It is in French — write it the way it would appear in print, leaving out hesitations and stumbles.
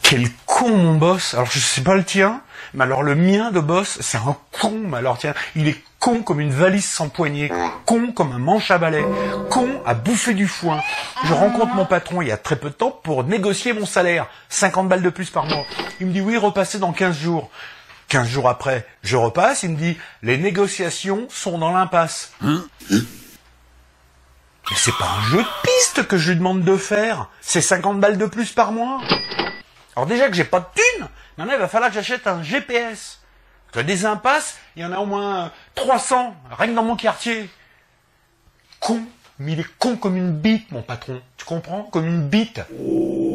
Quel con mon boss. Alors je sais pas le tien, mais alors le mien de boss, c'est un con. Mais alors tiens, il est con comme une valise sans poignée, con comme un manche à balai, con à bouffer du foin. Je rencontre mon patron il y a très peu de temps pour négocier mon salaire, 50 balles de plus par mois. Il me dit oui, repassez dans 15 jours. 15 jours après, je repasse, il me dit les négociations sont dans l'impasse. Mais c'est pas un jeu de piste que je lui demande de faire, c'est 50 balles de plus par mois. Alors déjà que j'ai pas de thunes, maintenant il va falloir que j'achète un GPS. Que des impasses, il y en a au moins 300, rien que dans mon quartier. Con, mais il est con comme une bite, mon patron. Tu comprends? Comme une bite.